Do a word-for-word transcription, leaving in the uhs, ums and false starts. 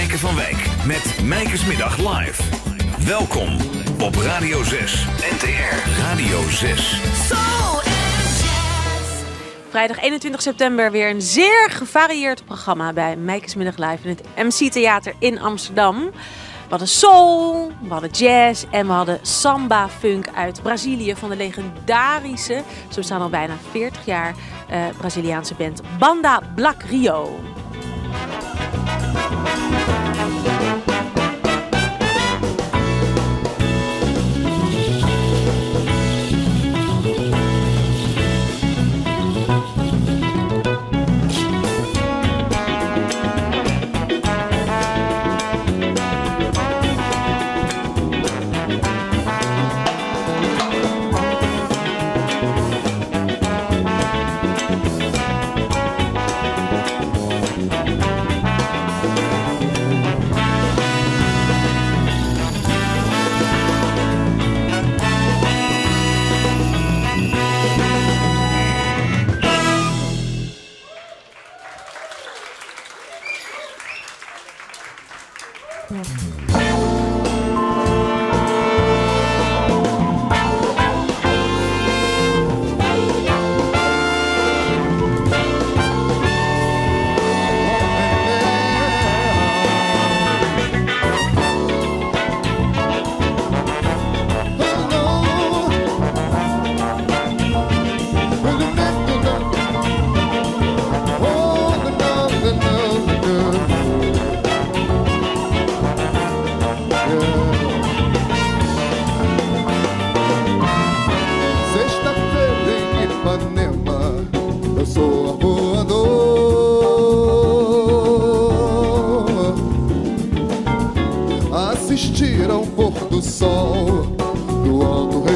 Maaike van Wijk met Mijkesmiddag live. Welkom op Radio zes, N T R Radio zes. Soul and Jazz. Vrijdag eenentwintig september weer een zeer gevarieerd programma bij Mijkesmiddag live in het M C Theater in Amsterdam. We hadden soul, we hadden jazz en we hadden samba-funk uit Brazilië van de legendarische, zo staan al bijna veertig jaar, uh, Braziliaanse band Banda Black Rio. Assistir ao pôr do sol do alto